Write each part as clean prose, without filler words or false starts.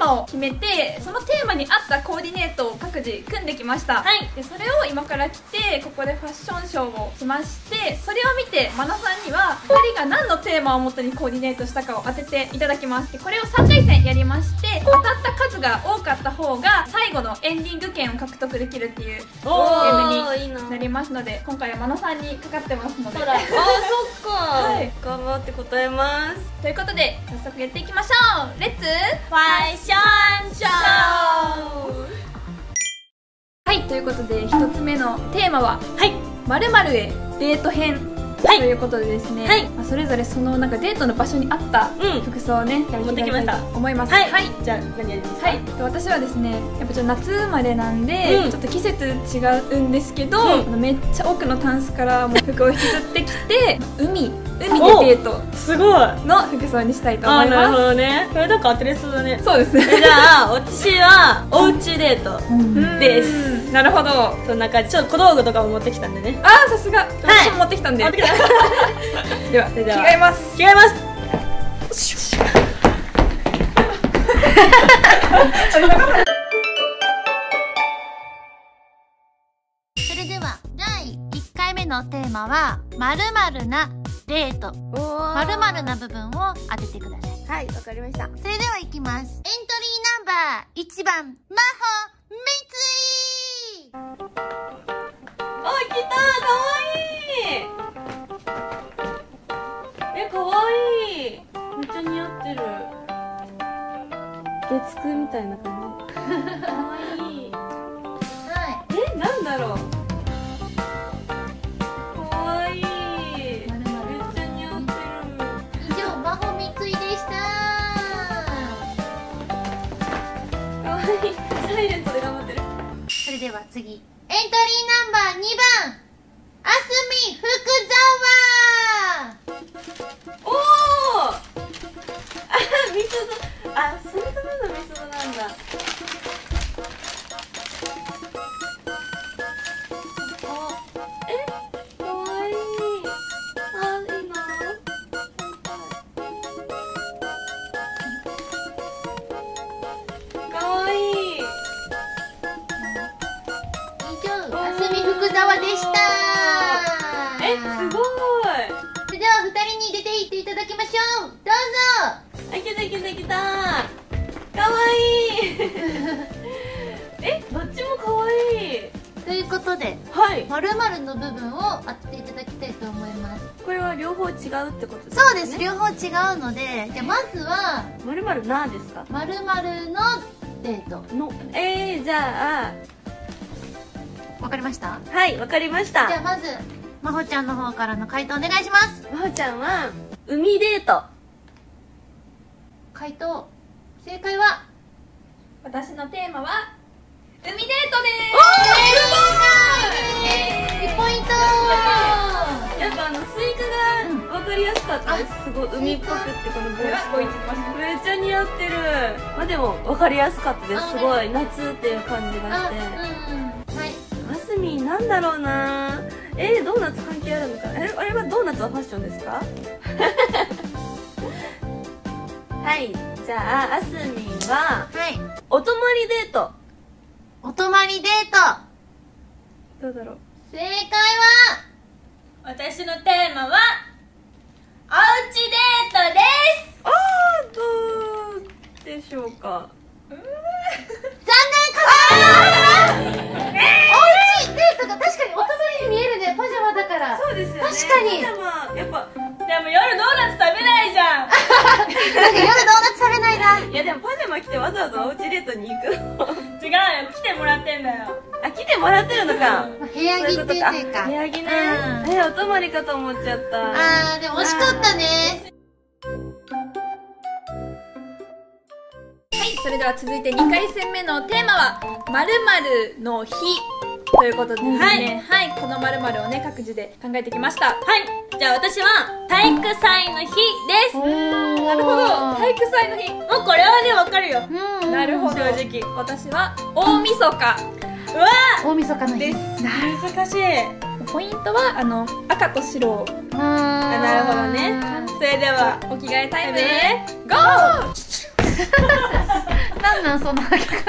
マを決めて、そのテーマに合ったコーディネートを各自組んできました。はい。でそれを今から着て、ここでファッションショーをしまして、それを見てマナさんには2人が何のテーマをもとにコーディネートしたかを当てていただきます。でこれを3回戦やりまして、当たった数が多かった方が最後のエンディング権を獲得できるっていうゲームになりますので、今回はマナさんにかかってますので。 そうだ。あ、そっか。はい。頑張って答えます。 ということで早速やっていきましょう。レッツファッションショー。 はい、ということで1つ目のテーマは〇〇へデート編ということでですね、それぞれそのなんかデートの場所に合った服装をね、 持ってきました。 思います。 はい。じゃあ何やりますか？ はい。私はですね、やっぱちょっと夏生まれなんで、ちょっと季節違うんですけど、めっちゃ奥のタンスからもう服を引きずってきて、海でデートすごいの服装にしたいと思います。 なるほどね。これなんか当てれそうだね。 そうですね。 じゃあ私はおうちデートです。 なるほど。 そんな感じ。ちょっと小道具とかも持ってきたんでね。 ああ、さすが。私も持ってきたんで。では着替えます。 着替えます。 それでは第1回目のテーマは〇〇なデート。〇〇な部分を当ててください。 はい、わかりました。 それではいきます。エントリーナンバー1番、真帆三井。 あ、来た。かわいい。かわいい。めっちゃ似合ってる。月9みたいな感じ。かわいい。 はい。 なんだろう。かわいい。めっちゃ似合ってる。 以上、真帆三井でした。 かわいい。サイレントで頑張ってる。 それでは次、エントリーナンバー2番、あすみ福沢。 おお。あ、みそど。あ、それとのみそどなんだ。かわいい。あ、いいな。かわいい。 以上、あすみ福沢でした。 すごい。 それでは2人に出ていっていただきましょう。どうぞ。 あ、来た来た来た。かわいい。どっちもかわいい。 ということで、 はい。 〇〇の部分を当てていただきたいと思います。 これは両方違うってことですね。 そうです、両方違うので、じゃあまずはまるまるなんですか？ 〇〇のデートの。じゃあ、 わかりました？ はい、わかりました。 じゃあまずまほちゃんの方からの回答お願いします。 まほちゃんは海デート。 回答正解は、 私のテーマは海デートです。 1ポイント。 やっぱスイカがわかりやすかったです。すごい海っぽくってこの帽子めっちゃ似合ってる。まあでもわかりやすかったです。すごい夏っていう感じがして。 はい。 あすみんなんだろうな。ドーナツ関係あるのか。あれはドーナツはファッションですか？はい、じゃああすみんはお泊まりデート。 お泊まりデート。 どうだろう。 正解は、 私のテーマはおうちデートです。 どうでしょうか。 残念。おうちデートが確かにお泊まりに見えるね。パジャマだから。 そうですよね。 確かに。 やっぱでも夜ドーナツ食べないじゃん。 なんか夜ドーナツ食べないな。 いやでもパジャマ着てわざわざおうちデートに行くの。 違うよ、来てもらってんだよ。 あ、来てもらってるのか。 部屋着っていうか。 部屋着ね。お泊まりかと思っちゃった。 でも惜しかったね。 はい、それでは続いて2回戦目のテーマは〇〇の日ということでですね、はい、この〇〇をね各自で考えてきました。はい、じゃあ私は体育祭の日です。なるほど、体育祭の日。もうこれはねわかるよ。なるほど。正直私は大晦日。うわー、 大晦日の日です。 難しい。 ポイントは赤と白を。 なるほどね。 それではお着替えタイムでゴー。 なんなんその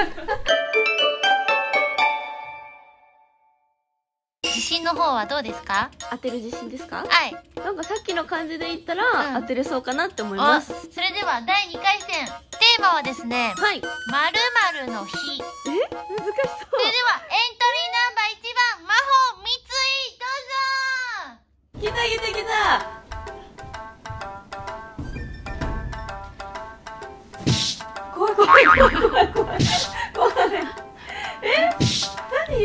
自信の方はどうですか？ 当てる自信ですか？ はい。 なんかさっきの感じで言ったら、 うん当てれそうかなって思います。 それでは第2回戦、テーマはですね、 はい。 〇〇の日。それではエントリーナンバー1 難しそう。 番、真帆三井、どうぞ。 来た来た来た。怖い怖い怖い怖い怖い怖い。何？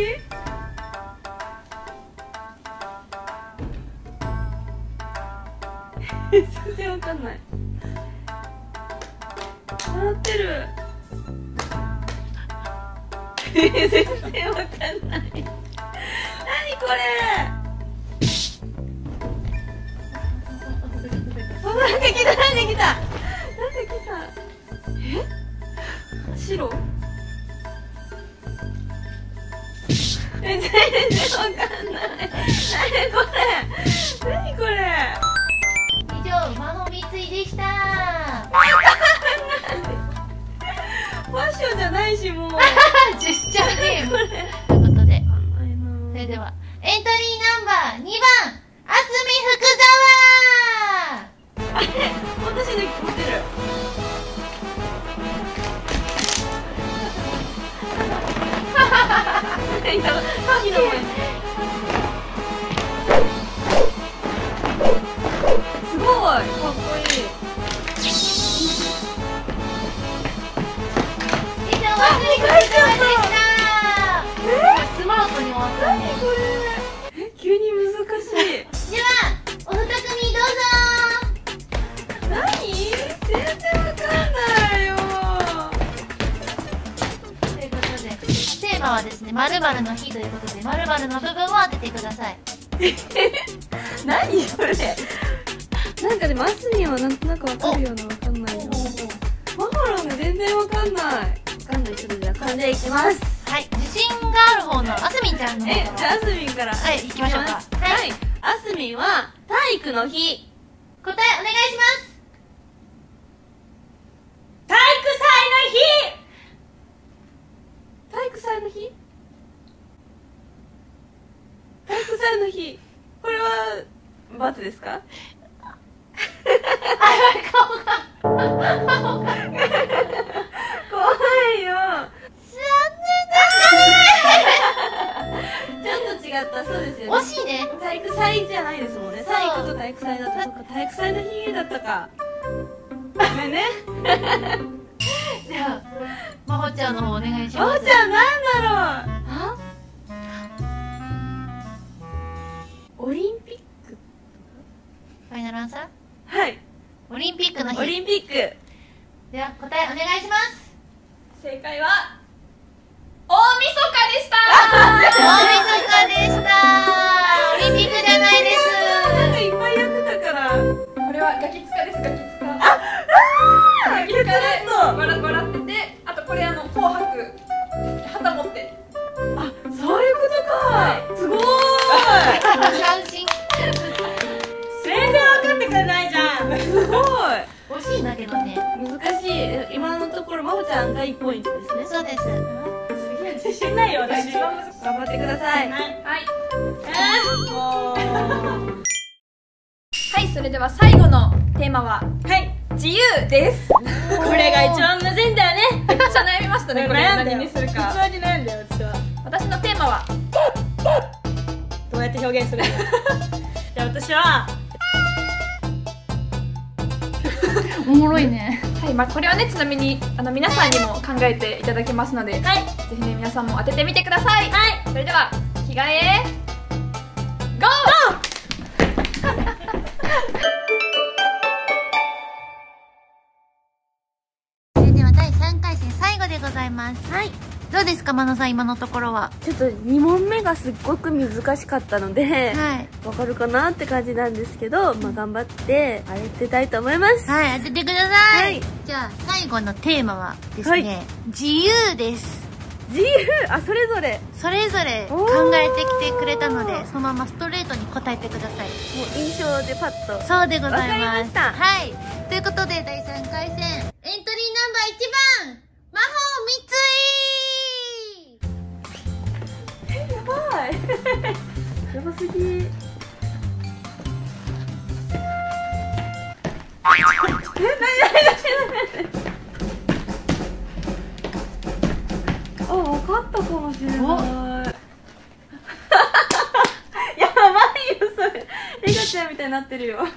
全然わかんない。笑ってる。全然わかんない。何これ。なんか来たなんか来たなんか来た。白？全然わかんない。何これ何これ。 以上、真帆三井でした。 ファッションじゃないしもう。 ジェスチャーゲーム。ということで、それでは、エントリーナンバー2番、あすみ福沢。 あれ私の持ってる。いや、秋の前。すごいかっこいい。 以上、あすみ福沢でした。スマートに終わったね。 これ急に難しい。 では、お二組どうぞ。 何？全然わかんないよ。 ということで、テーマはですね、〇〇の日ということで、〇〇の部分を当ててください。 何それ。なんかでもアスミンはなんとなくわかるようなわかんないよ。マカロンが全然わかんない。わかんない。ちょっとじゃあ漢字でいきます。 はい、自信がある方のあすみんちゃんの方から。 じゃあアスミンから。 はい、行きましょうか。 はい。アスミンは体育の日。 答えお願いします。 体育体育祭の日？体育祭の日。これは×ですか？怖いよ。 残ちょっと違った。そうですよね。 念。惜しいね。 体育祭じゃないですもんね。体育と体育祭だった。そっか、体育祭の日だったか。ごめんね。 じゃあ、まほちゃんの方お願いしまます。 ほちゃんなんだろう。オリンピック。 ファイナルアンサー？ はい。 オリンピックの日。 オリンピック。 では、答えお願いします。 正解は大晦日でした。 大晦日でした。オリンピックじゃないです。 なんかいっぱいやってたから。 これはガキツカです。ガキツカ。ガキツカで笑ってて、あとこれ紅白旗持って。 あ、そういうことか。すごーい。 斬新。 全然わかってくれないじゃん。すごい。 惜しいんだけどね。 難しい。今のところまほちゃんが1ポイントですね。 そうです。 自信ないよ私。頑張ってください。 はい。はい、それでは最後のテーマは自由です。これが一番むずいんだよね。 めっちゃ悩みましたね。これ何にするか。 普通に悩んだよ私は。 私のテーマはどうやって表現するの？じゃあ私はおもろいね。 はい、まあこれはね、ちなみに皆さんにも考えていただけますので、ぜひね皆さんも当ててみてください。それでは着替えゴー。 それでは第3回戦最後でございます。どうですか、真野さん、今のところは。 ちょっと2問目がすっごく難しかったので、わかるかなって感じなんですけど、まあ頑張って当てたいと思います。 はい、当ててください。じゃあ最後のテーマはですね、自由です。 自由。あ、それぞれそれぞれ考えてきてくれたので、そのままストレートに答えてください。 もう印象でパッと。 そうでございます。 わかりました。 はい、ということで第3回戦エントリーナンバー1番魔法三井。 やばいやばすぎ。あ、分かったかもしれない。やばいよそれ。リカちゃんみたいになってるよ。や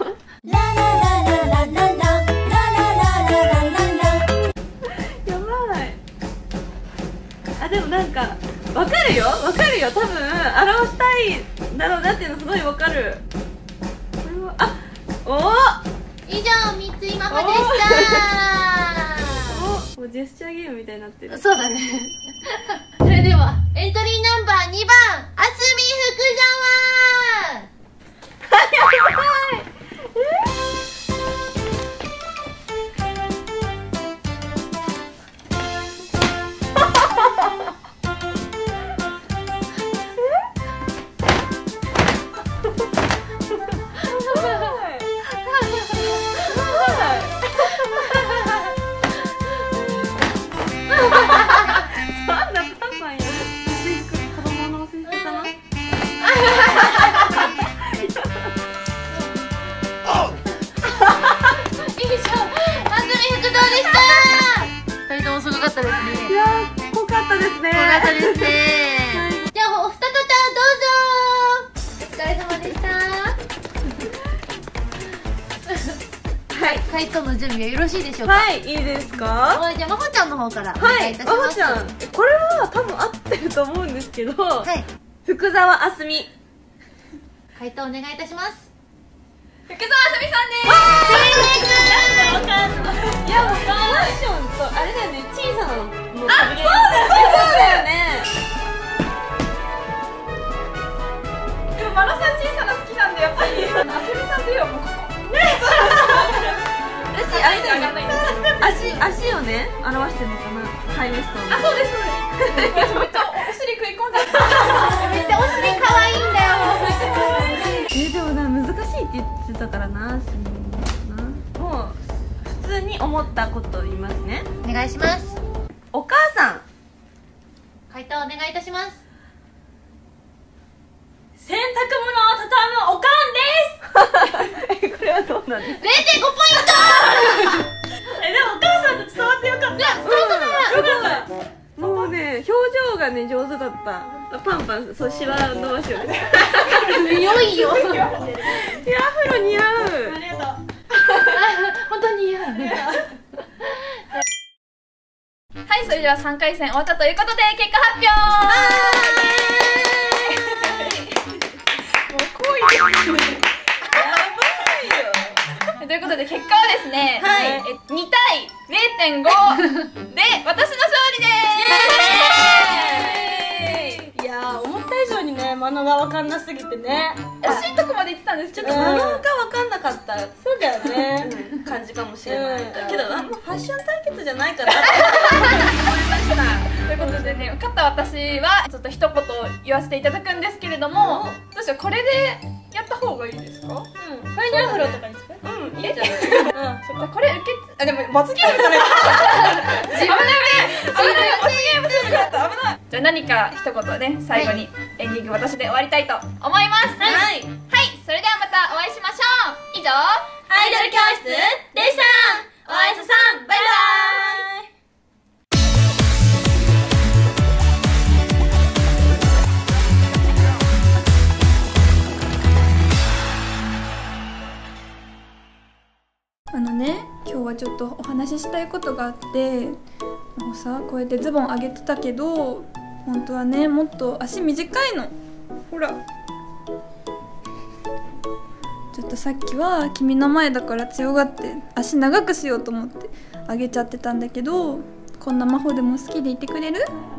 ばい。あ、でもなんか分かるよ分かるよ。多分表したいんだろうなっていうのすごい分かる。これはおお。 以上、三井魔法でした。 もうジェスチャーゲームみたいになってる。 そうだね。それでは、エントリーナンバー2番、あすみ福沢。 やばい。 回答の準備はよろしいでしょうか。 はい、いいですか。 はい、じゃあまほちゃんの方からお願いいたします。 まほちゃん、これは多分合ってると思うんですけど、 はい、 福沢あすみ。 回答お願いいたします。 福沢あすみさんです。 なんでわかんない。いや、もうファッションとあれだよね、小さなの。 そうだよね。 でもマラさん小さな好きなんで、やっぱりあすみさんといえばもうここ。 私あれだよね、足をね表してるのかな、ハイウエストの。 あ、そうですそうです。めっちゃお尻食い込んじゃった。 めっちゃお尻可愛いんだよ。 でもな、難しいって言ってたからな、もう普通に思ったことを言いますね。 お願いします。 お母さん。 回答お願いいたします。 洗濯物を畳むおかんです。 これはどうなんですか。 0.5 ポイント。 でもお母さんと伝わってよかった。 いや、そうだね。 もうね、表情がね上手だった。パンパン、そう、シワ伸ばしようね。 強いよ。 いや、アフロ似合う。 ありがとう。 本当に似合う。 はい、それでは3回戦終わったということで結果発表。もう濃いですね。やばいよ。ということで結果はですね、 はい、 2対 0.5 で私の勝利です。 いやー、思った以上にね、マナが分かんなすぎてね。 惜しいとこまで行ってたんですけど、 ちょっとマナが分かんなかったそうだよね。 感じかもしれない。 うんけど、あんまファッション対決じゃないかなと思いました。 ということでね、勝った私はちょっと一言言わせていただくんですけれども、どうしよう、これでやった方がいいですか？ ファイナルアフロとかにする？ うん、いいんじゃない。 そっか、これ受けあ、でも罰ゲームそれ。自分で危ない罰ゲームするから危ない。じゃあ何か一言ね、最後にエンディング私で終わりたいと思います。はい、はい、それではまたお会いしましょう。以上、アイドル教室でした。おやすさん、バイバイ。今日はちょっとお話ししたいことがあって、もうさ、こうやってズボン上げてたけど、本当はね、もっと足短いの。ほら、ちょっとさっきは君の前だから強がって足長くしようと思って上げちゃってたんだけど、こんな真帆でも好きでいてくれる？